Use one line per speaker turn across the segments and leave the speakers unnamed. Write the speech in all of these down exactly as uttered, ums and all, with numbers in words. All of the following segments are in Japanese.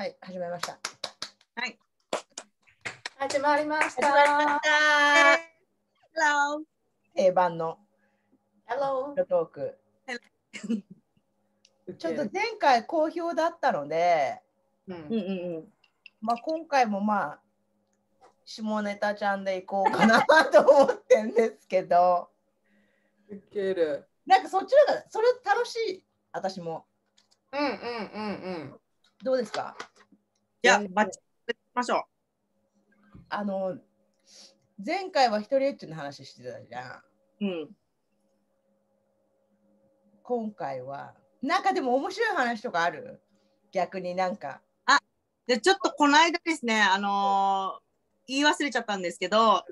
はい、始めました。
はい。
始まりました。
始まりました。
Hello。
定番の
Hello。
トーク。ちょっと前回好評だったので、
うんうんうん。
まあ今回もまあ下ネタちゃんでいこうかなと思ってんですけど。
ウケる。
なんかそっちの方がそれ楽しい。私も。
うんうんうんうん。
どうですか？
いや、バッチリましょう。
あの前回は一人エッチの話してたじゃん。
うん。
今回はなんかでも面白い話とかある？逆になんか。
あ、でちょっとこの間ですね、あのー、言い忘れちゃったんですけど、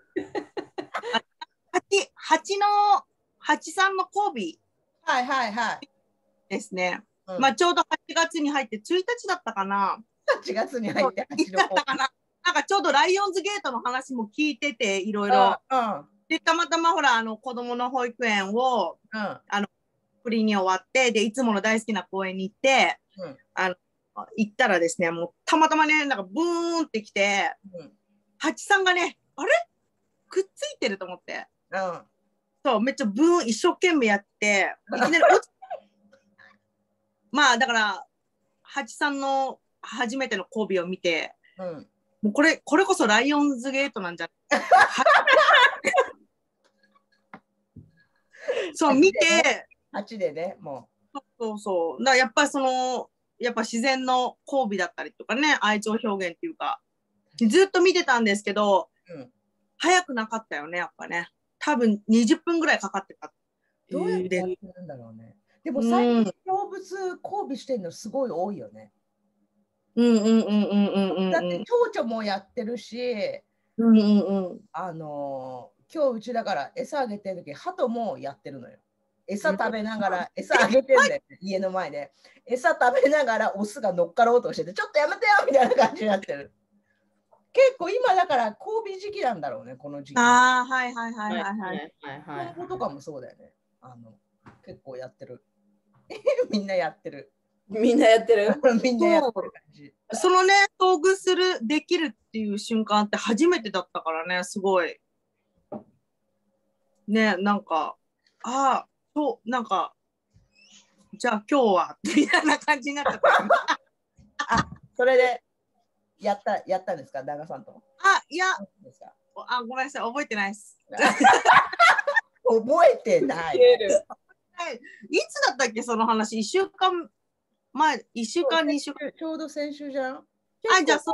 蜂蜂の蜂さんの交尾
はいはいはい。
ですね。
うん、
まあちょうどはちがつに入ってついたちだったかな。
はちがつに入って蜂の
だったかな。なんかちょうどライオンズゲートの話も聞いてて、いろいろ。
うん、
で、たまたまほら、あの子供の保育園を、
うん、
あのフリーに終わって、で、いつもの大好きな公園に行って、
うん、
あの行ったらですね、もうたまたまね、なんかブーンってきて、うん、蜂さんがね、あれくっついてると思って、
うん、
そう、めっちゃブーン一生懸命やって、いきなり落ちまあだから、蜂さんの初めての交尾を見て、うん、もうこれ、これこそライオンズゲートなんじゃないそう、見て、
蜂でね、も
う。そうそう。だからやっぱりその、やっぱ自然の交尾だったりとかね、愛情表現っていうか、ずっと見てたんですけど、うん、早くなかったよね、やっぱね。多分にじゅっぷんぐらいかかってた。
どうやってやってるんだろうね。でも最近動物交尾してるのすごい多いよね。
うんうんうんうんうんうん。
だって蝶々もやってるし、
うんうんうん、
あの今日うちだから餌あげてる時、鳩もやってるのよ。餌食べながら、餌あげてんだよ、ね、家の前で。餌食べながらオスが乗っかろうとしてて、ちょっとやめてよみたいな感じになってる。結構今だから交尾時期なんだろうね、この時期。
ああ、はいはいはいはいはい。
今後とかもそうだよね。あの結構やってる。みんなやってる。
みんなやってる
みんなやってる感じ。
そのね、遭遇する、できるっていう瞬間って初めてだったからね、すごい。ね、なんか、ああ、そう、なんか、じゃあ今日は、みたいな感じになっちゃった。
あ、それで、やった、やったんですか、旦那さんと。
あ、いや、あ、ごめんなさい、覚えてないです。
覚えてない。
いつだったっけ、その話、いっしゅうかんまえ、いっしゅうかん、にしゅうかん。
ちょうど先週じゃん。あ、
じゃあそう。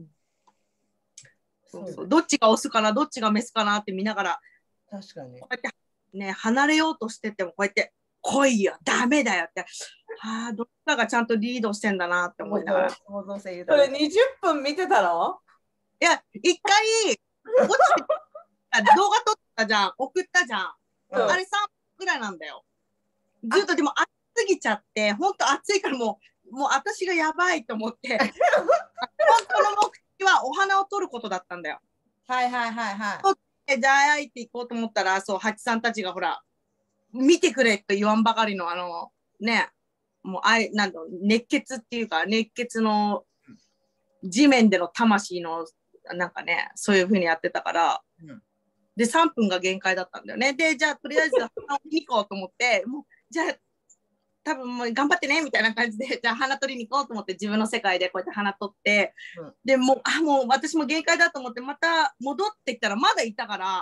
そうそう、どっちがオスかな、どっちがメスかなって見ながら、
確かに。
こうやってね、離れようとしてても、こうやって、来いよ、ダメだよって、はあ、どっちかがちゃんとリードしてんだなって思いながら。
それにじゅっぷん見てたの？
いや、一回、落ちて動画撮ったじゃん、送ったじゃん。うん、あれさんぷんぐらいなんだよ。ずっとでも暑すぎちゃって、本当暑いからもう、もう私がやばいと思って、本当の目的はお花を撮ることだったんだよ。
はいはいはいはい。
撮って、じゃああいって行こうと思ったら、そう、ハチさんたちがほら、見てくれと言わんばかりの、あの、ね、もうあい、なんだろう、熱血っていうか、熱血の地面での魂の、なんかね、そういうふうにやってたから、うん、で、さんぷんが限界だったんだよね。で、じゃあ、とりあえず、花を見に行こうと思って、もう、じゃあ、多分もう頑張ってねみたいな感じで、じゃあ花取りに行こうと思って自分の世界でこうやって花取って、うん、でもうあもう私も限界だと思ってまた戻ってきたらまだいたから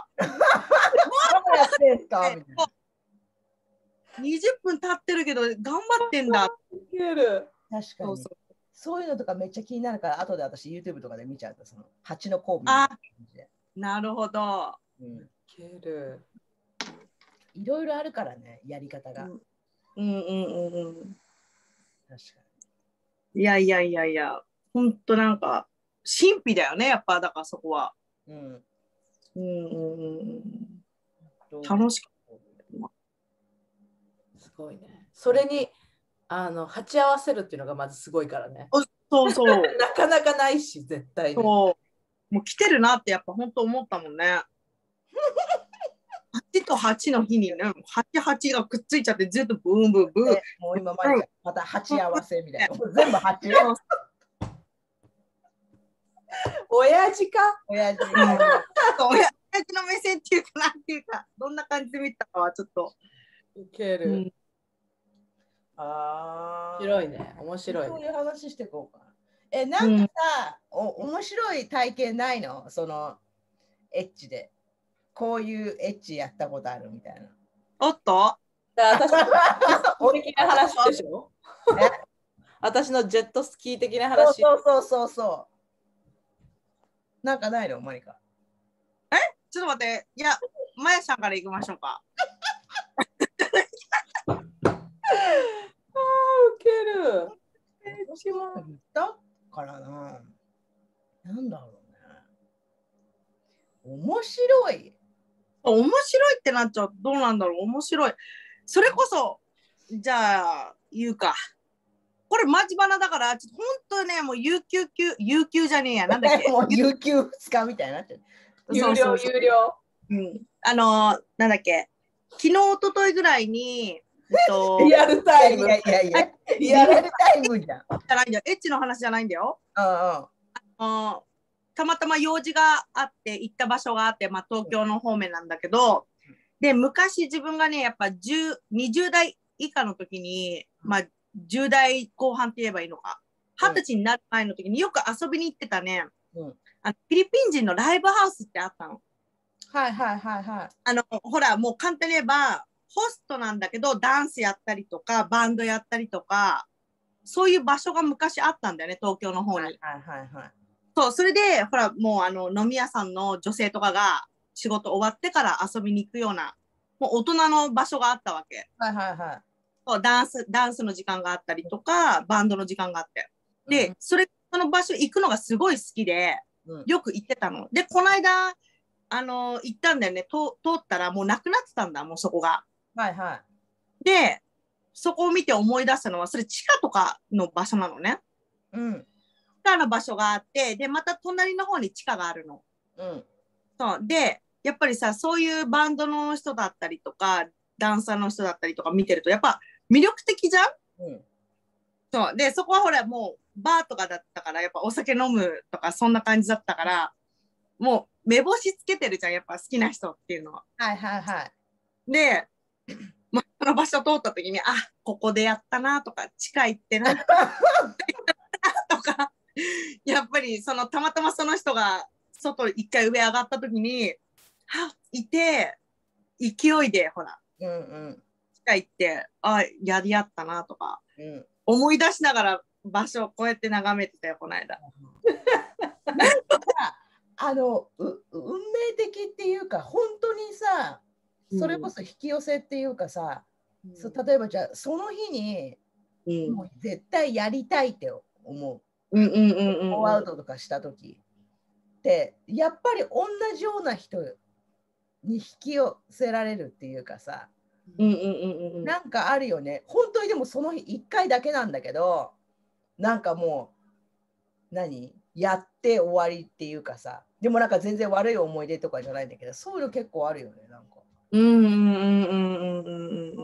にじゅっぷん経ってるけど頑張ってんだ。
確かに。そうそう、そういうのとかめっちゃ気になるから後で私 YouTube とかで見ちゃうとその蜂の交尾。
あ、なるほど。
うん、いろいろあるからね、やり方が。うん
うんうんうんうん。
確か
に。いやいやいやいや、ほんとなんか、神秘だよね、やっぱ、だからそこは。うん。うんうんうん。楽しかった。
すごいね。それに、あの、鉢合わせるっていうのがまずすごいからね。
そうそう。
なかなかないし、絶対に。
そう。もう来てるなってやっぱ本当思ったもんね。蜂ちとはちの日にね、はち、はちがくっついちゃってずっとブーンブーンブーン。
でもう今までまた鉢合わせみたいな。もう全部鉢。
親父か。
親父。
そう親親父の目線っていうかなんていうか、どんな感じで見たかはちょっと。
ウケる。
うん、
ああ。
面白いね。面白い、ね。
そういう話していこうか。え、なんかさ、うん、お面白い体験ないの？そのエッチで。こういうエッチやったことあるみたいな。
おっと
私のジェットスキー的な話でしょ私のジェットスキー的な話。
そうそうそうそう。なんかないの、マリカ。
えちょっと待って。いや、まやさんから行きましょうか。
あー、ウケる。
私も言ったからな。なんだろうね。面白い。
面白いってなっちゃう。どうなんだろう。面白い。それこそ、じゃあ、言うか。これ、マジバナだから、ちょっと本当ね、もう有給級、有給じゃねえや。なんだっけ。
もう有給ふつかみたいになってる。
有料、
そうそうそう
有料。
うん。あのー、なんだっけ。昨日、一昨日ぐらいに、えっと、
リアルタイム。
いやいやいや、
リアル
リアルタイムじゃん。
じゃないんだよ。エッチの話じゃないんだよ。
うんうん。
あのたまたま用事があって行った場所があって、まあ、東京の方面なんだけど、で昔自分がねやっぱじゅう、にじゅう代以下の時に、まあ、じゅう代後半って言えばいいのか、はたちになる前の時によく遊びに行ってたね、うん、あのフィリピン人のライブハウスってあったの。
はいはいはいはい。
あのほらもう簡単に言えばホストなんだけどダンスやったりとかバンドやったりとかそういう場所が昔あったんだよね、東京の方に。はい
はいはいはい。
そう、それで、ほら、もうあの飲み屋さんの女性とかが仕事終わってから遊びに行くような、もう大人の場所があったわけ。
はいはいはい。
そうダンス、ダンスの時間があったりとか、バンドの時間があって。で、それ、その場所行くのがすごい好きで、よく行ってたの。で、この間、あの、行ったんだよね。通通ったらもうなくなってたんだ、もうそこが。
はいはい。
で、そこを見て思い出したのは、それ地下とかの場所なのね。
うん。
地下の場所があって、で、また隣の方に地下があるの。
うん。
そうで、やっぱりさ、そういうバンドの人だったりとか、ダンサーの人だったりとか見てると、やっぱ魅力的じゃん。うん、そうで、そこはほら、もうバーとかだったから、やっぱお酒飲むとか、そんな感じだったから、もう目星つけてるじゃん、やっぱ好きな人っていうのは。
はいはいはい。
で、まあ、その場所通った時に、あ、ここでやったなとか、地下行ってなとか、やっぱりそのたまたまその人が外一回上上がった時に、はいて、勢いでほら、うんうん、地下行って、あ、やり合ったなとか、うん、思い出しながら場所をこうやって眺めてたよ、この間。
なんかあのう運命的っていうか、本当にさ、それこそ引き寄せっていうかさ、うん、そ例えばじゃあその日に、うん、もう絶対やりたいって思う。うんうんうんうん、ゴーアウトとかした時ってやっぱり同じような人に引き寄せられるっていうかさ、うんうんうんうん、なんかあるよね。本当にでもその日いっかいだけなんだけど、なんかもう何やって終わりっていうかさ、でもなんか全然悪い思い出とかじゃないんだけど、そういうの結構あるよね、なんか。うんうんうんうんうんうん。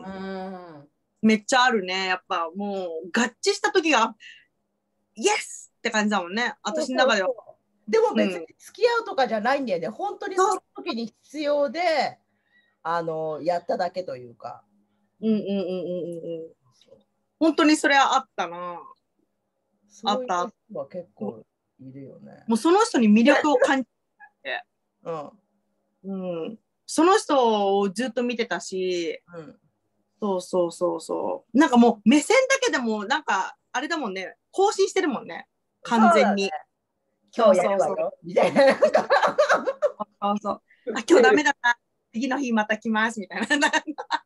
めっちゃあるね。やっぱもう合致した時がイエスって感じだもんね、私の中では。そうそうそう、でも別に付き合うとかじゃないんだよね。うん、本当にその時に必要で、あのやっただけというか。うんうんうんうんうん。本当にそれはあったな。あった。そういう人は結構いるよね。もうその人に魅力を感じて、うんうん、その人をずっと見てたし、うん、そうそうそうそう。なんかもう目線だけでもなんかあれだもんね、更新してるもんね、完全に。今日やるわよみたいな。そうそう。あ、今日ダメだった。次の日また来ますみたいな。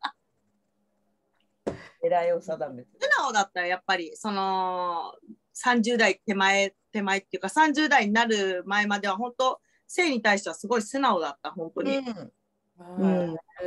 偉いお定め。素直だったらやっぱりそのさんじゅう代手前手前っていうかさんじゅう代になる前までは本当性に対してはすごい素直だった本当に。うん。うん、へ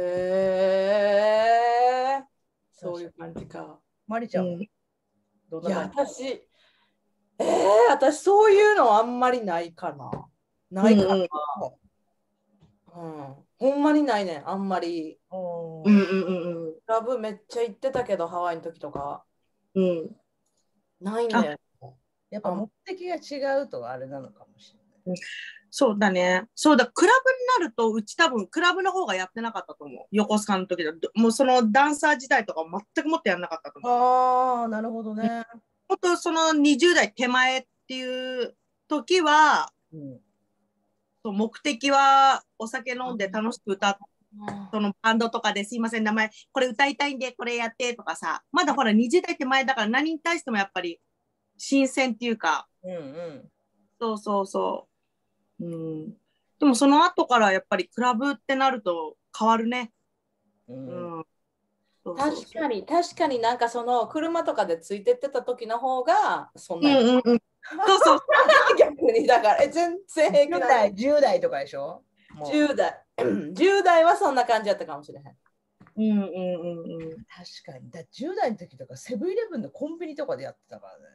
え。そういう感じか。マリちゃん、うん、どんな感じ？いや私、えー、私そういうのあんまりないかな。ないかな。うんうん、うん、
ほんまにないねん、あんまり。
おー
うんうんうんうん。
クラブめっちゃ行ってたけど、ハワイの時とか。
うん。
ないんだよ。
やっぱ目的が違うとあれなのかもしれない。
そうだね。そうだ、クラブになると、うち多分、クラブの方がやってなかったと思う。横須賀の時だ。どもうそのダンサー時代とか全くもってやんなかったと思う。
ああ、なるほどね。
本当そのにじゅう代手前っていう時は、
うん
そう目的はお酒飲んで楽しく歌って、
あ
そのバンドとかですいません、名前、これ歌いたいんで、これやってとかさ、まだほらにじゅう代手前だから何に対してもやっぱり新鮮っていうか、
うんうん
そうそうそう。うん、でもその後からやっぱりクラブってなると変わるね。
う
うんん。そうそうそう
確かに、確かになんかその車とかでついてってた時の方が、そん
うん
なに。
うんうん。そうそう。
逆に、だから、え、全然平気
10
な
代、じゅう代とかでしょもう
じゅう代。じゅう代はそんな感じだったかもしれへん。
うんうんうんうん。
確かに。だじゅう代の時とかセブンイレブンのコンビニとかでやってたからね。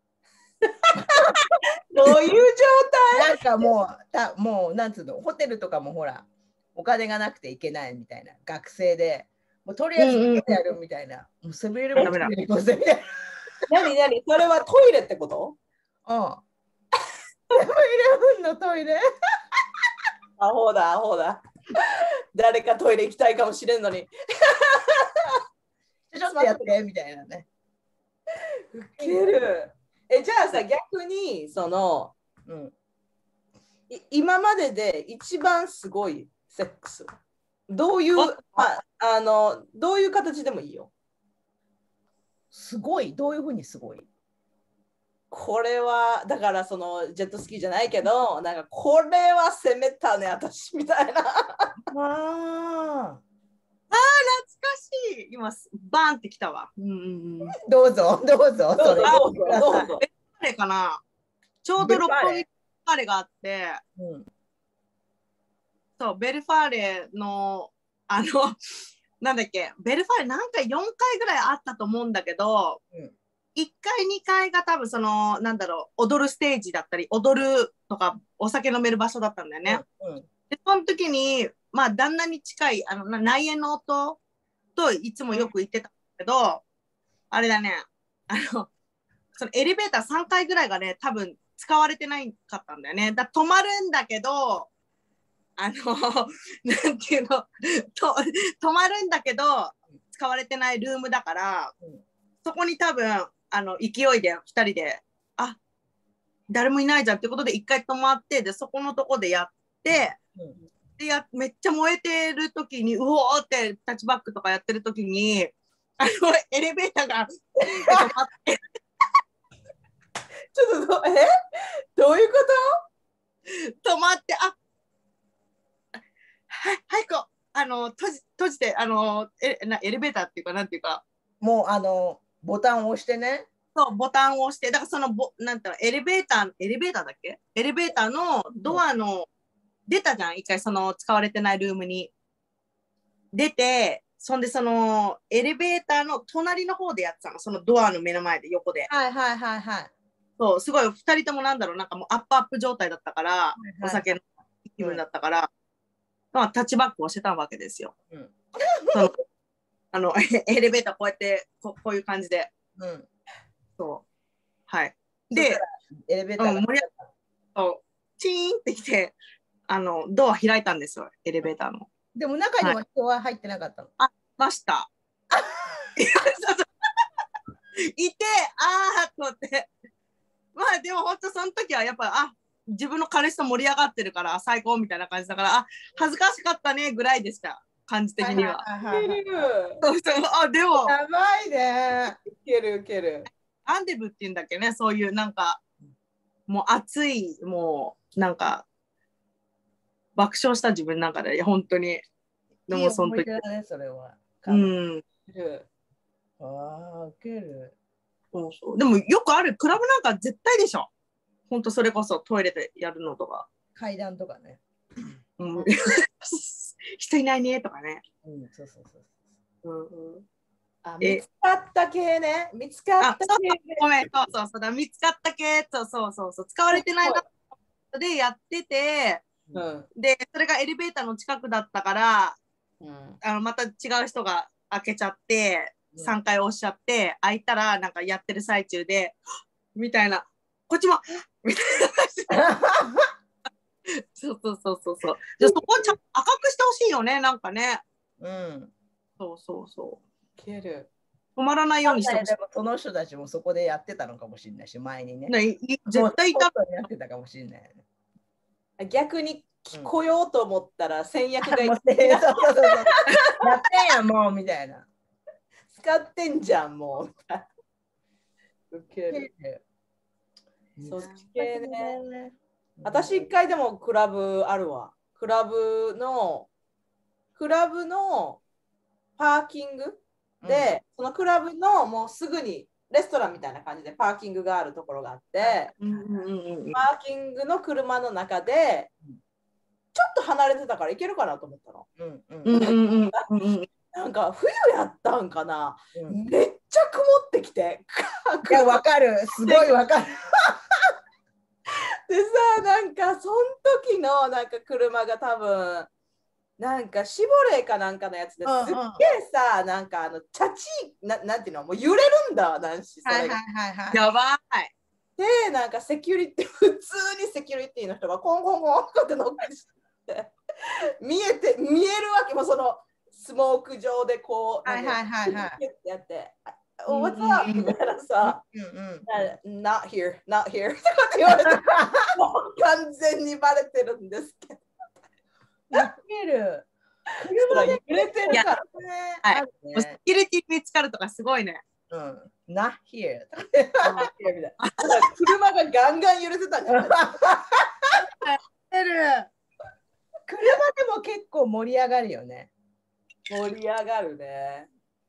どういう状
なんかもう、たもうなんつうの、ホテルとかもほら、お金がなくていけないみたいな、学生で、もうとりあえず
うんうん
やるみたいな、もうセブンイレブン
ダメだ
に行こうぜみたいな。
態？何何それはトイレってこと？
うんセブンイレブンのトイレ。
アホだ、アホだ。誰かトイレ行きたいかもしれんのに。
ちょっとやってみたいなね。
ウケる。え、じゃあさ、逆に、その、
うん、
い今までで一番すごいセックス。どういう、
あ
まあ、あの、どういう形でもいいよ。
すごい、どういうふうにすごい？
これは、だからそのジェットスキーじゃないけど、なんかこれは攻めたね、私みたいな。
ああ、
懐かしい。今、バーンってきたわ。うんうんうん。
どうぞ、どうぞ、
どうぞ、
それ
どうぞ、どうぞ。
誰かなちょうど六本木カレがあって、
うん、
そう、ベルファーレの、あの、なんだっけ、ベルファーレなんかよんかいぐらいあったと思うんだけど、
うん
いっかい、にかいが多分その、なんだろう、踊るステージだったり、踊るとか、お酒飲める場所だったんだよね。
うん
で、その時に、まあ、旦那に近い、あの、な内縁の夫といつもよく行ってたんだけど、あれだね、あの、そのエレベーターさんかいぐらいがね、多分使われてないかったんだよね。だ止まるんだけど、あの、なんていうの、と止まるんだけど、使われてないルームだから、
うん
そこに多分、あの、勢いでふたりで、あ、誰もいないじゃんってことで一回止まって、で、そこのとこでやって、
うん
でやめっちゃ燃えてる時に、うおーってタッチバックとかやってる時に、あの、エレベーターが止まって
ちょっとど、えどういうこ
止まって、あ、はい、はい、こう、あの、閉じ、閉じて、あの、え、な、エレベーターっていうか、なんていうか、
もうあのボタンを押してね。
そう、ボタンを押して、だからそのボ、なんていうの、エレベーター、エレベーターだっけエレベーターのドアの、出たじゃん、一回その使われてないルームに。出て、そんでその、エレベーターの隣の方でやってたの、そのドアの目の前で、横で。
はいはいはいはい。
そう、すごい、二人ともなんだろう、なんかもうアップアップ状態だったから、
はい
お酒の気分だったから、まあ、タッチバックをしてたわけですよ。
うん
そのあのエレベーターこうやってここういう感じで、
うん、
そう、はい。
そした
で
ら、エレベーターが、
うん、盛り上がそうチーンってきて、あのドア開いたんですよ、エレベーターの。
でも中には人は入ってなかったの。
あ、ました。そうそういて、あーと思って。まあでも本当その時はやっぱ、あ、自分の彼氏と盛り上がってるから最高みたいな感じだから、あ、恥ずかしかったねぐらいでした、感じ的には。
はいはいはいはい
と？
そうそう、あ、でも、
やばいね。
いけるいける。
アンデブっていうんだっけね、そういうなんか、もう熱い、もうなんか、爆笑した自分の中で、本当に。で
いい
もその時。
思い出だね、それは。
うん。
ああ、ウケる。
そうそう。でもよくある、クラブなんか絶対でしょ。本当それこそトイレでやるのとか。
階段とかね。
うん、人いないねとかね。
うん、そうそうそう。
うんうん、
あ、
え
見つかった系ね。見つかった
あ、そう
系
そうごめん、そうそうそうだ、見つかった系、そうそうそうそう、使われてないなでやってて、
うん。
で、それがエレベーターの近くだったから、
うん。
あのまた違う人が開けちゃって、
うん
さんかい押しちゃって、開いたら、なんかやってる最中で、みたいな、こっちも、みたいな。そうそうそうそうそう。じゃあそこをちゃんと赤くしてほしいよね、なんかね。
うん。
そうそうそ
ける。
う。止まらないようにしてほし
でもその人たちもそこでやってたのかもしれないし、前にね。
い。ねい絶対いた。
ホストにやってたかもしれないよね。
逆に聞こようと思ったら戦略がいい、
もうそうそうそうそう。やってんやんもうみたいな。
使ってんじゃんもう。ウケる。そっち系ね。私一回でもクラブあるわ。クラブのクラブのパーキングで、うん、そのクラブのもうすぐにレストランみたいな感じでパーキングがあるところがあって、うんうんうん、パーキングの車の中でちょっと離れてたから行けるかなと思ったの。なんか冬やったんかな、うん、めっちゃ曇ってきて。
いや、わかる。すごいわかる。
でさ、なんかその時のなんか車が多分なんかシボレーかなんかのやつですっげえさ、なんかあのチャチーな、なんていうの、もう揺れるんだ、なんしそれが。
やばい。
で、なんかセキュリティ、普通にセキュリティの人がコンコンコンってノックして見えて、見えるわけも、そのスモーク上でこう、
はいはいはいはい。
やって、お、What's up? みたいなさ、Not here, not here とかって言われて、もう完全にバレてるんですけど。
見る。車で揺れてるからね。
はい。ね、セキュリティ見つかるとかすごいね。
うん。Not here.
車がガンガン揺れてたんじゃない
車でも結構盛り上がるよね。
盛り上がるね。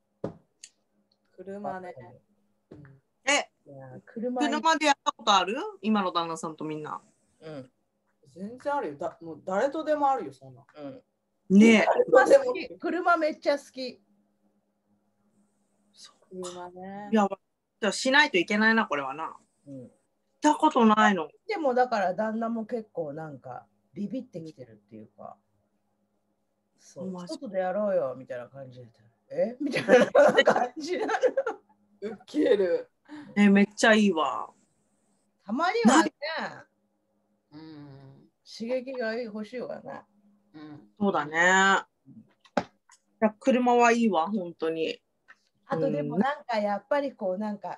車ね。
え、車, 車でやったことある？今の旦那さんとみんな。
うん。全然あるよ。だもう誰とでもあるよ、そんな。
うん、ねえ。
車でも車めっちゃ好き。
車ね。
いや、じゃしないといけないな、これはな。うん。したことないの。
でもだから旦那も結構なんかビビってきてるっていうか。そう。外でやろうよみたいな感じで。えみたいな感じなの。
ウケる。
え、めっちゃいいわ。
たまにはね。うん。刺激が欲しいわね。
うん、そうだね。車はいいわ、本当に。
あとでもなんかやっぱりこうなんか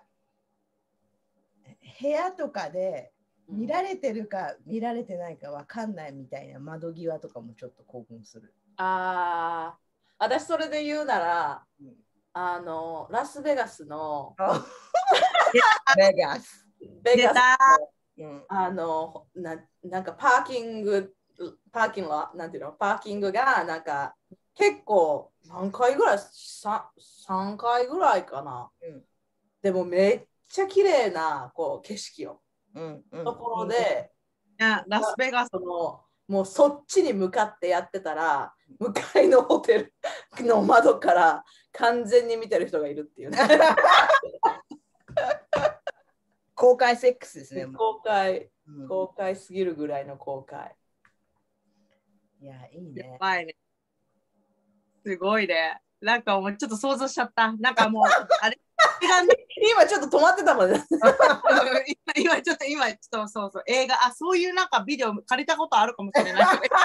部屋とかで見られてるか見られてないかわかんないみたいな窓際とかもちょっと興奮する。
ああ、私それで言うなら、うん、あのラスベガスの
ベガス。
ベガスの、うん、あのな、なんかパーキングパーキングはなんていうのパーキングがなんか結構何回ぐらい 3, 3回ぐらいかな、うん、でもめっちゃ綺麗なこう景色を、うんうん、ところで、
うん、ラスベガス
のもうそっちに向かってやってたら向かいのホテルの窓から完全に見てる人がいるっていうね
公開セックスですね。
公開、うん、公開すぎるぐらいの公開。
いや、いいね。
やばいね。すごいね。なんかもうちょっと想像しちゃった。なんかもう、あれ
今ちょっと止まってたもんね。
今、今ちょっと、今ちょっとそうそう、映画、あ、そういうなんかビデオ借りたことあるかもしれない。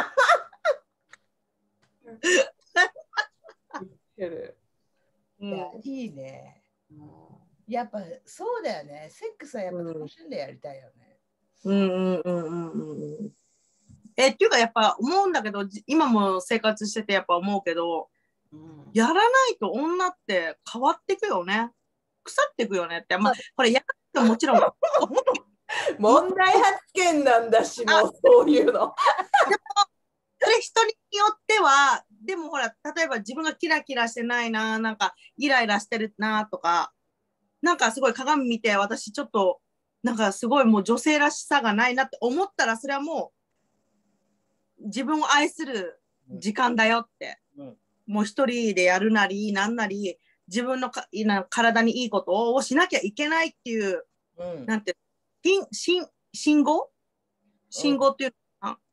いや、いいね。やっぱそうだよね。セックスはやっぱ楽しんでやりたいよね。
うんうんうんうんうん。え、っていうかやっぱ思うんだけど、今も生活しててやっぱ思うけど、うん、やらないと女って変わっていくよね。腐っていくよねって。まあ、これやらないともちろん。
問題発言なんだし、もうそういうの。でも、
それ人によっては、でもほら、例えば自分がキラキラしてないな、なんかイライラしてるなとか、なんかすごい鏡見て、私ちょっと、なんかすごいもう女性らしさがないなって思ったら、それはもう自分を愛する時間だよって。うん、もう一人でやるなり、なんなり、自分のか体にいいことをしなきゃいけないっていう、うん、なんて、信信号信号っていうのかな、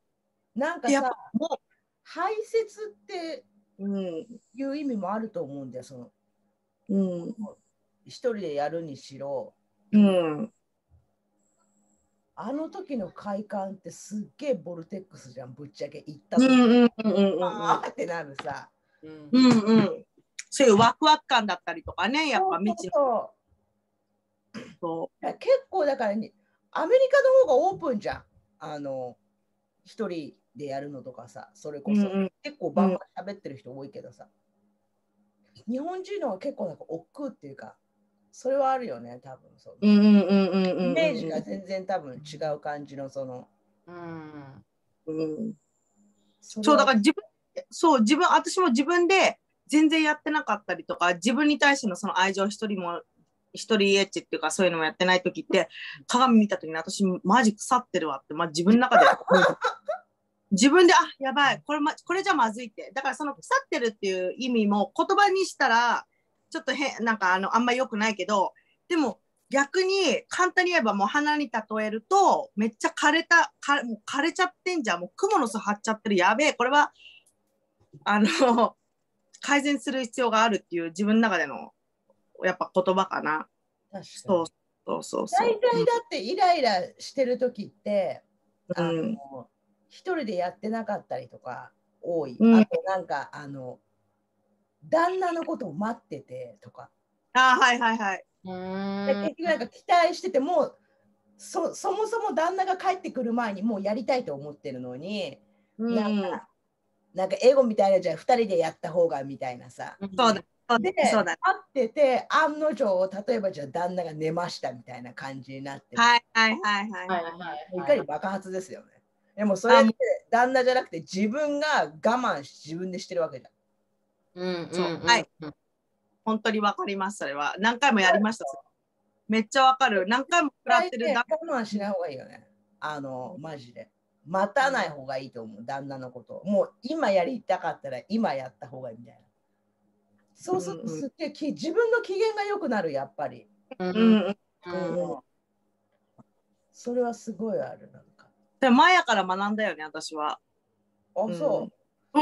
なんか
でやっぱ
さ、
も
排泄って
う、うん、
いう意味もあると思うんだよ。その
うん、
一人でやるにしろ、
うん。
あの時の快感ってすっげえボルテックスじゃん、ぶっちゃけ行った
うん
時、
うんうんうん
あーってなるさ。
うん
うんうんうん。そういうワクワク感だったりとかね、やっぱ
そう
未知
そう
の
そう。いや結構だからにアメリカの方がオープンじゃん。あの一人でやるのとかさ、それこそ、
うんうん
結構バンバン喋ってる人多いけどさ、日本人のは結構なんか億劫っていうか、それはあるよね、多分その
うんうんうんうんうんうん。
イメージが全然多分違う感じのその、
うん
うん、
それは
そうだから自分、そう自分、私も自分で全然やってなかったりとか、自分に対してのその愛情一人も一人エッチっていうかそういうのもやってない時って、鏡見た時に私マジ腐ってるわって、まあ、自分の中で自分で、あ、やばい、これ、ま、これじゃまずいって。だからその腐ってるっていう意味も言葉にしたら、ちょっと変、なんかあの、あんま良くないけど、でも逆に簡単に言えばもう花に例えると、めっちゃ枯れた、かもう枯れちゃってんじゃん。もう蜘蛛の巣張っちゃってる。やべえ、これは、あの、改善する必要があるっていう自分の中での、やっぱ言葉かな。
確かに
そうそうそうそう。
大体だってイライラしてる時って、
うん
あの一人でやってなかったりとか多い。
うん、
あとなんかあの旦那のことを待っててとか。
あ、はいはいはい。
で結局なんか期待しててもそそもそも旦那が帰ってくる前にもうやりたいと思ってるのに、
うん、
なんかなんかエゴみたいなじゃあふたりでやった方がみたいなさ。
そうだ、そう
で、
だ、そうだ。
待ってて案の定例えばじゃあ旦那が寝ましたみたいな感じになってる。
はいはいはいはい
はい
はい。
はい
いかに爆発ですよね。でもそれって旦那じゃなくて自分が我慢し自分でしてるわけじゃん。
うん
そう、
うん
はい。本当にわかります、それは。何回もやりました。めっちゃわかる。何回も食らってる。
我慢しない方がいいよね。あの、マジで。待たない方がいいと思う、旦那のこと。もう今やりたかったら今やった方がいいみたいな。そうするとすっげえき自分の機嫌が良くなる、やっぱり。
うん
うんうん。
うん、それはすごいある。なんか。
でマヤから学んだよね、私は。
あ、そう。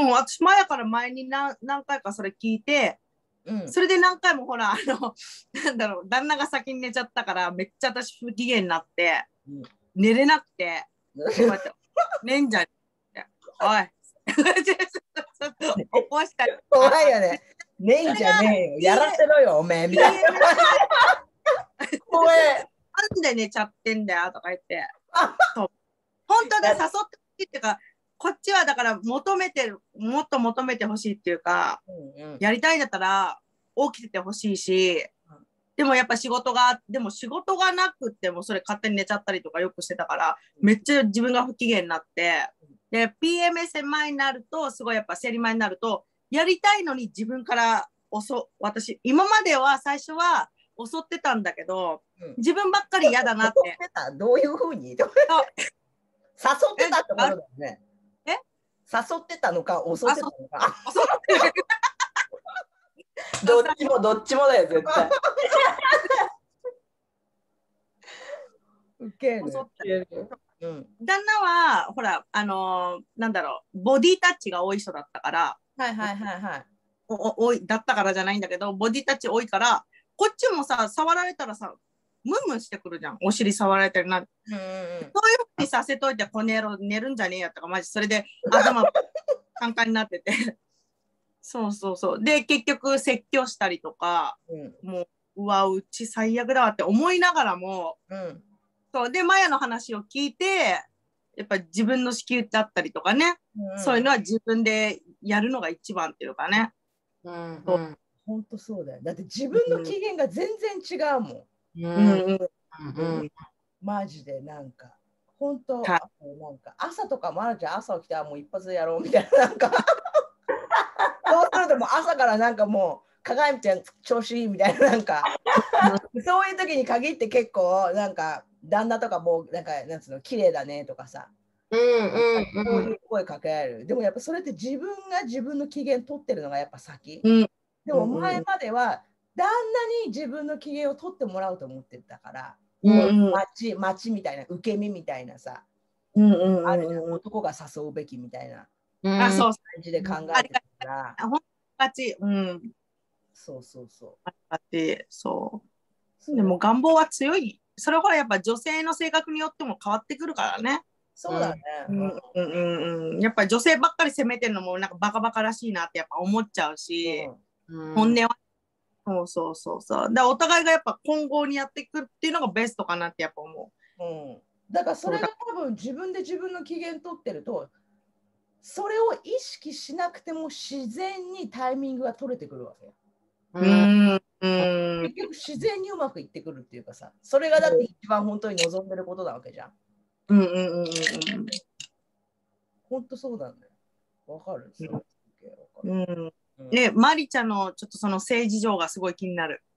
うん、私、マヤから前に何何回かそれ聞いて、
うん、
それで何回もほら、あの、なんだろう、旦那が先に寝ちゃったから、めっちゃ私不機嫌になって、うん、寝れなくて、こうやって、寝んじゃんって、おい、起こしたり。
怖いよね。寝んじゃねえよ。やらせろよ、おめえ、みたいな。怖え。
なんで寝ちゃってんだよとか言って。そう本当で誘ってほしいっていうか、こっちはだから求めてる、もっと求めてほしいっていうか、うんうん、やりたいんだったら起きててほしいし、でもやっぱ仕事が、でも仕事がなくってもそれ勝手に寝ちゃったりとかよくしてたから、めっちゃ自分が不機嫌になって、で、ピーエムエス 前になると、すごいやっぱ生理前になると、やりたいのに自分から遅、私、今までは最初は襲ってたんだけど、うん、自分ばっかり嫌だなって。
襲ってたどういうふうに誘ってたってことだよね。
え
誘ってたのか、襲ってたのか。
襲って
どっちもどっちもだよ、絶対。
ウケる。
うん、旦那はほらあのー、なんだろうボディタッチが多い人だったから
はいはいはいはい
おおいだったからじゃないんだけどボディタッチ多いからこっちもさ触られたらさムンムンしてくるじゃんお尻触られたりなる、うんうん、そういうふうにさせといてこの野郎寝るんじゃねえやとかマジそれで頭カンカンになっててそうそうそうで結局説教したりとか、うん、もううわうち最悪だわって思いながらも、うんそうでマヤの話を聞いてやっぱり自分の子宮だったりとかね、うん、そういうのは自分でやるのが一番っていうかね。
うんうん、本当そうだよ。だって自分の機嫌が全然違うもん。
うんうん
うん、マジでなんか本当、はい、なんか朝とかもあるじゃん朝起きたらもう一発でやろうみたいななんかそうするともう朝からなんかもう鏡ちゃん調子いいみたいななんかそういう時に限って結構なんか旦那とかもうなんかなんつうの綺麗だねとかさ、
うんうんうん、
こういう声かけられる。でもやっぱそれって自分が自分の機嫌取ってるのがやっぱ先。
うん、
でも前までは旦那に自分の機嫌を取ってもらうと思ってたから、
うん、
待ち待ちみたいな受け身みたいなさ、 うんうんうんうん、男が誘うべきみたいな
あ、そう
感じで考えてるから、
あ、ほん勝ち。うん。
そうそうそ
勝ち。そ
う。
う。でも願望は強い。それはほらやっぱ女性の性格によっても変わってくるからね。
そうだね。
うんうんうんうん。やっぱり女性ばっかり責めてるのもなんかバカバカらしいなってやっぱ思っちゃうし、
うん
本音は、そうそうそうそう。だからお互いがやっぱ混合にやっていくっていうのがベストかなってやっぱ思う。
うん、だからそれが多分自分で自分の機嫌取ってると、それを意識しなくても自然にタイミングが取れてくるわけよ。
うーん。うん。
結局自然にうまくいってくるっていうかさ、それがだって一番本当に望んでることなわけじゃん。
うんうんうんうん。
本当そうだね。わかる。そう
うん。ね、マリちゃんのちょっとその政治上がすごい気になる。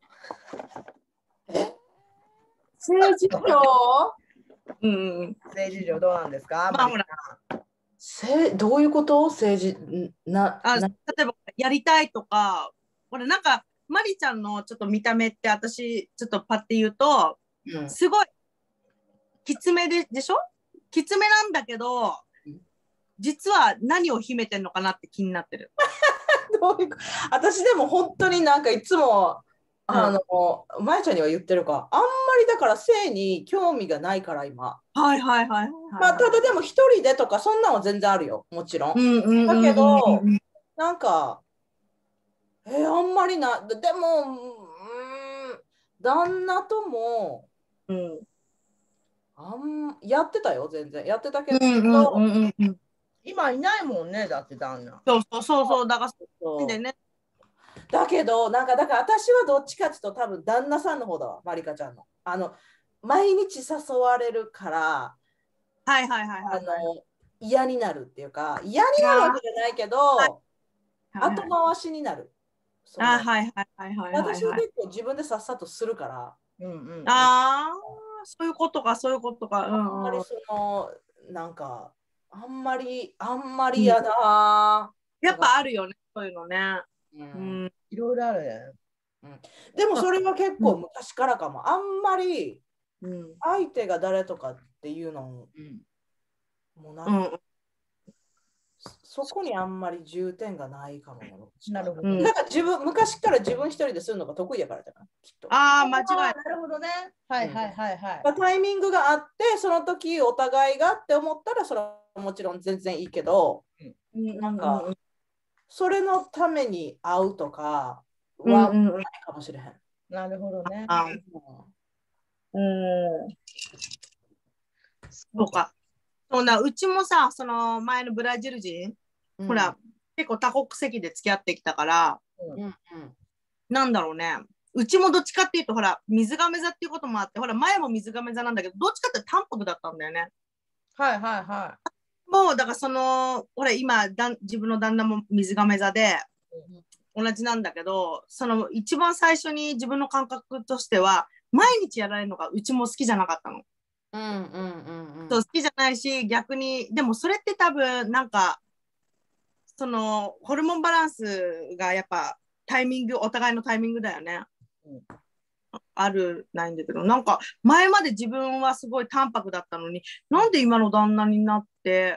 政治上
うんうんうん。
政治上どうなんですか？
まあほら、
せどういうこと政治んな
あ、
な
例えばやりたいとか、ほらなんかマリちゃんのちょっと見た目って私ちょっとパッて言うと、
うん
すごいきつめででしょ？きつめなんだけど、実は何を秘めてんのかなって気になってる。
どういう私でも本当になんかいつもあの、まやちゃんには言ってるか、あんまりだから性に興味がないから今。
はいはいはい。
まあただでも一人でとかそんなんは全然あるよ、もちろん。
うんうんうんうんうん。
だけど、なんか、えーあんまりな、でも、うーん、旦那とも、
うん
あんやってたよ、全然。やってたけど、
うんうんうんうん。
今いないもんね、だって旦那。
そうそうそうそう、だから
そう
でね。
だけど、なんか、だから私はどっちかっていうと、多分旦那さんの方だわ、マリカちゃんの。あの、毎日誘われるから、
はいはいはいはい。
あの、嫌になるっていうか、嫌になるわけじゃないけど、後回しになる。その
あ、はいはいはいはいはい
私は
はい。
結構自分でさっさとするから、
うんうんうん、
ああ、そういうことか、そういうことか。う
あんまり
んうん。
その、なんか、あんまり、あんまりやだ。
やっぱあるよね、そういうのね。
う
うんん。
いろいろあるね。
うん、でもそれは結構昔からかも。あんまり
うん。
相手が誰とかっていうのも、もうな
うんん。
そこにあんまり重点がないかもよ。
なるほど。
うん
なんか自分、昔から自分一人でするのが得意やからじゃないきっと。
ああ、間違いない。
なるほどね。はいはいはいはい。
まあタイミングがあって、その時お互いがって思ったら、それはもちろん全然いいけど、なんか、それのために会うとかはないかもしれへん。
なるほどね。
あーうん。そうか。そうだ、うちもさ、その前のブラジル人、
うん
ほら、結構多国籍で付き合ってきたから、
うんうん
なんだろうね。うちもどっちかっていうと、ほら、水亀座っていうこともあって、ほら、前も水亀座なんだけど、どっちかって淡白だったんだよね。
はいはいは
もう、だからその、ほら、今だん、自分の旦那も水亀座で、同じなんだけど、その一番最初に自分の感覚としては、毎日やられるのがうちも好きじゃなかったの。
うんうんうんうん。
そう好きじゃないし、逆に、でもそれって多分、なんか、そのホルモンバランスがやっぱタイミング、お互いのタイミングだよね。
うん、
ある、ないんだけど、なんか前まで自分はすごい淡白だったのに、なんで今の旦那になって、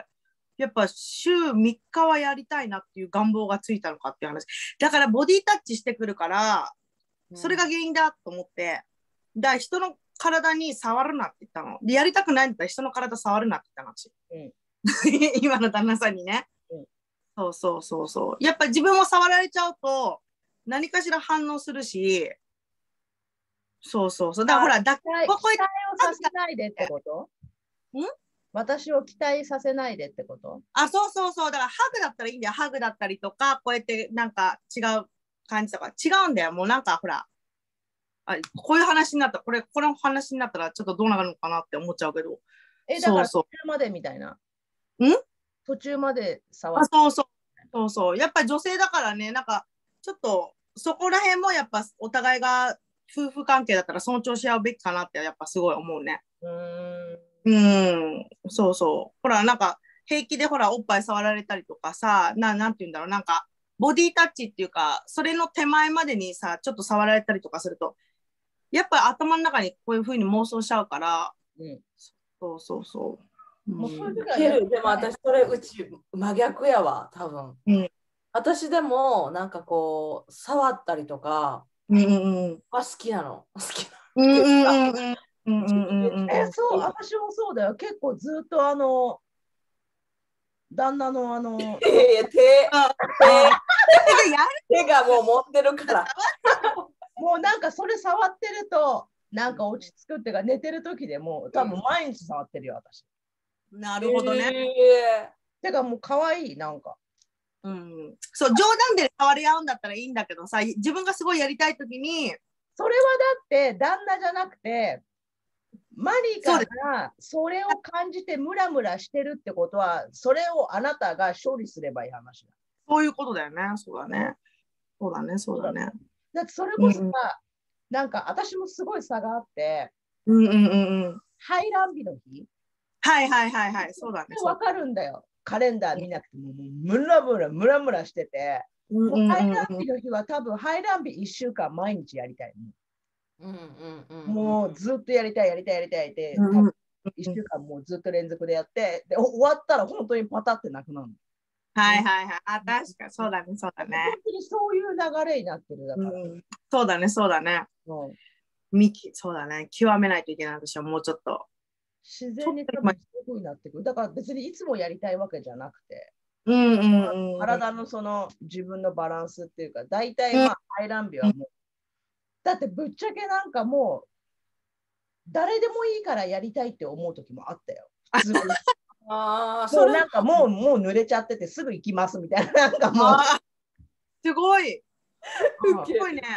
やっぱ週みっかはやりたいなっていう願望がついたのかっていう話。だからボディタッチしてくるから、それが原因だと思って、だから人の体に触るなって言ったの。で、やりたくないんだったら人の体触るなって言ったの、私。
うん、
今の旦那さんにね。
うん、
そうそうそうそう。やっぱ自分も触られちゃうと、何かしら反応するし、そうそうそう。だからほら、だ
期待
ここ
期待をさせないでってこと
ん
私を期待させないでってこと
あ、そうそうそう。だからハグだったらいいんだよ。ハグだったりとか、こうやってなんか違う感じとか。違うんだよ。もうなんかほら、あこういう話になったら、これ、この話になったらちょっとどうなるのかなって思っちゃうけど。
え、だから
そうそう
途中までみたいな。
ん
途中まで触
あ、
って。
そうそう。そうそう。やっぱ女性だからね、なんか、ちょっと、そこら辺もやっぱお互いが夫婦関係だったら尊重し合うべきかなってやっぱすごい思うね。
うーん。
うん、そうそう。ほら、なんか、平気でほら、おっぱい触られたりとかさ、な、なんて言うんだろう、なんか、ボディタッチっていうか、それの手前までにさ、ちょっと触られたりとかすると、やっぱ頭の中にこういう風に妄想しちゃうから、
うん、
そうそうそう。
もうそういう時
ウ
はね
ケる。でも私それうち真逆やわ、多分。
うん
私でもなんかこう触ったりとか
うんうん
は好きなの。好きな
うんうん
っていうか。
うんうんうんうんうん
え、そう、私もそうだよ。結構ずっとあの、旦那のあの、
いやいや、手、
あ
手、
でやる
手がもう持ってるから。
もうなんかそれ触ってると、なんか落ち着くっていうか、寝てる時でも、多分毎日触ってるよ、私。
なるほどね。
え
てかもう可愛い、なんか。
うん、そう冗談で触り合うんだったらいいんだけどさ、自分がすごいやりたいときに、
それはだって旦那じゃなくて、マリカ
そうで
がそれを感じてムラムラしてるってことは、それをあなたが処理すればいい話だ。
そういうことだよね。そうだね。そうだね。そうだね。
だってそれこそさ、
うん
なんか私もすごい差があって、
うんうんうんうん。
排卵日の日、
はいはいはいはい。そうだね。
わかるんだよ。カレンダー見なくても、もうムラムラムラムラしてて、
うんうんうん
排
うん
卵日の日は多分排卵日いっしゅうかん毎日やりたい。
うんうんうん。
もうずっとやりたいやりたいやりたいって、
うん
多分いっしゅうかんもうずっと連続でやって、で終わったら本当にパタってなくなるの。
はいはいはい。あ、確かそうだね。そうだね。
本当にそういう流れになってるだから。
うん、そうだね。そうだね。
うん
ミキ、そうだね。極めないといけない私はもうちょっと。
自然に多分そういう風になってくる。だから別にいつもやりたいわけじゃなくて、
うんうんうん。
体のその自分のバランスっていうか、大体まあ排卵日はもう、だってぶっちゃけなんかもう、誰でもいいからやりたいって思う時もあったよ。普通に
ああ、
も
そうれ
なんかもう、もう濡れちゃっててすぐ行きますみたいな、なんかもう、
あすごい。
うん
すごいね。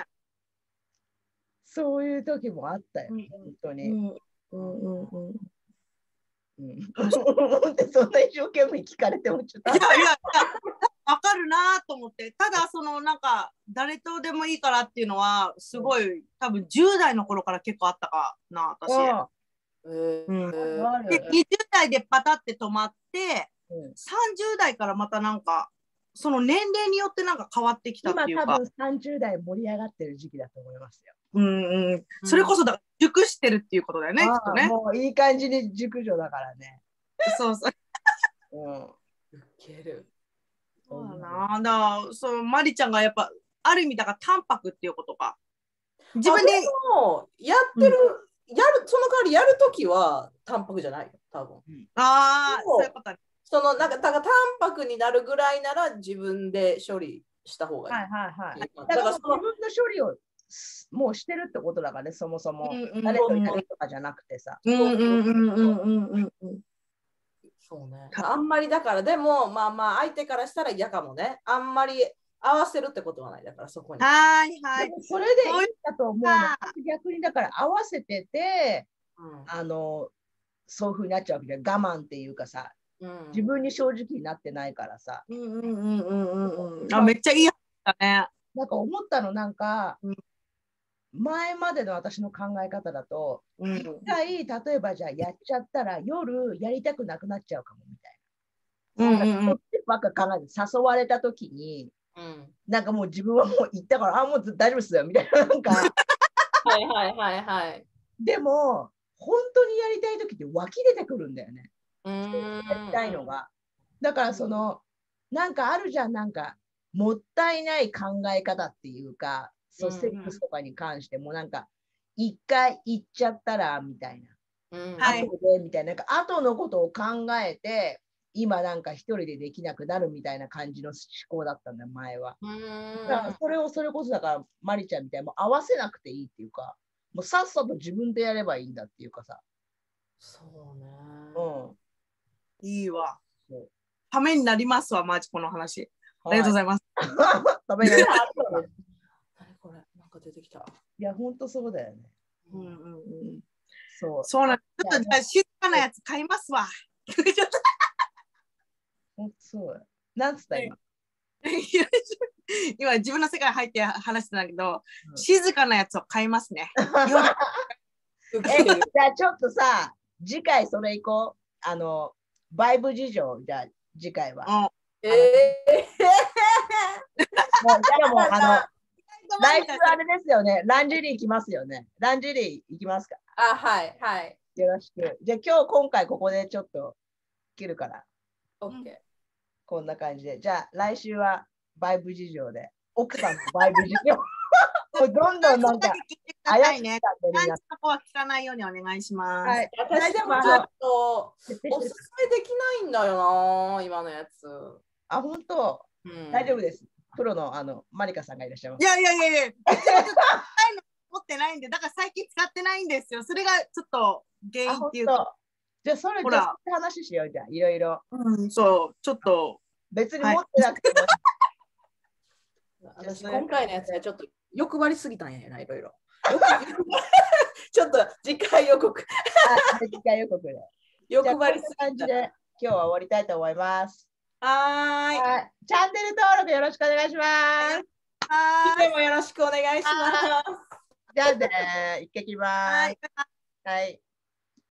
そういう時もあったよ、
うん
本当に。
うんうんうんうん。
うん、でそんな一生懸命聞かれてもちょっと
いやいやいや、わかるなと思って。ただ、そのなんか、誰とでもいいからっていうのは、すごい、多分じゅう代の頃から結構あったかな、私。
あ
え
うん
ー
ある
で、にじゅう代でパタって止まって、
うん
さんじゅう代からまたなんか、その年齢によってなんか変わってきたっていうか、
今多分さんじゅう代盛り上がってる時期だと思いますよ。
うんうん、それこそだから熟してるっていうことだよね、きっとね。
もういい感じに熟女だからね。
そうそう。
うん、
ウケる。
そうだな。だから、そう、マリちゃんがやっぱ、ある意味だから淡白っていうことか。自分で、
あでもやってる、やる、その代わりやるときは淡白じゃないよ、多分。
ああ、
でも
そういうことね。
そのなんか、だから淡白になるぐらいなら自分で処理した方がいい。
はいはいはい。
だ
だからら
かその
自分の処理をもうしてるってことだからね、そもそも。
うんうん
誰とやるとかじゃなくてさ。
うんうんうんうんうんうんうん。
そうね。あんまりだから、でも、まあまあ、相手からしたら嫌かもね。あんまり合わせるってことはない。だから、そこに。
はいはい。
でもそれでいいんだと思うの
そういう
は逆にだから合わせてて、
うん
あの、そういうふうになっちゃうわけじゃん。我慢っていうかさ、
うん
自分に正直になってないからさ。
うんうんうんうんうんうん。あ、めっちゃいい話だね。
なんか思ったの、なんか
うん、
前までの私の考え方だと、
うん
一回、例えばじゃあやっちゃったら夜やりたくなくなっちゃうかもみたい
うん
な。
うんうん。
ばっか考えて誘われた時に、
うん
なんかもう自分はもう行ったから、あ、もう大丈夫ですよみたいな。なんか、
はいはいはいはい。
でも、本当にやりたい時って湧き出てくるんだよね。
うーん
やりたいのが。だからその、なんかあるじゃん、なんか、もったいない考え方っていうか、そう、セックスとかに関しても、なんか、一回行っちゃったら、みたいな。
うん
はい
後で、みたいな、なんか、後のことを考えて、今なんか一人でできなくなるみたいな感じの思考だったんだよ、前は。
うーん
だからそれをそれこそだから、マリちゃんみたいにもう合わせなくていいっていうか、もうさっさと自分でやればいいんだっていうかさ。
そうね。
うん。
いいわ
そう。
ためになりますわ、マジこの話。ありがとうございます。
食べない。
何これなんか出てきた。
いや、ほんとそうだよね。
うんうんうん。
そう。
そうなん。ちょっとじゃあ静かなやつ買いますわ。ちょっと
ほんとそうだよ。なんつった今。
今自分の世界入って話してたんだけど、
うん
静かなやつを買いますね。
ウ
え、
ケる。
じゃあちょっとさ、次回それ行こう。あの、バイブ事情、じゃあ次回は。も
ええ
う、じゃあもう、あの、来週あれですよね。ランジェリー行きますよね。ランジェリー行きますか。
あ、はいはい。
よろしく。じゃあ今日、今回ここでちょっと切るから。
オッケー。
こんな感じで。じゃあ来週はバイブ事情で。奥さんのバイブ事情。もうどんどんなんか
怪しいね。男子の子は聞かないようにお願いします。
はい、私でもちょっとおすすめできないんだよな、今のやつ。
あ、本当、うん、大丈夫です。プロのあのマリカさんがいらっしゃいます。
いやいやいやいや、持ってないんで、だから最近使ってないんですよ。それがちょっと原因っていうか。
じゃあそれ、じゃあ話しようじゃん、いろいろ。
うん、そう、ちょっと。
別に持ってなくても。
はい、私、今回のやつはちょっと欲張りすぎたんやな、いろいろ。ちょっと次回予告。
あ、次回予告で。
欲張りすぎた。
感じで今日は終わりたいと思います。
はーい。
はい。チャンネル登録よろしくお願いします。
はい。もよろしくお願いします。
じゃあね、行ってきます。はい。はい。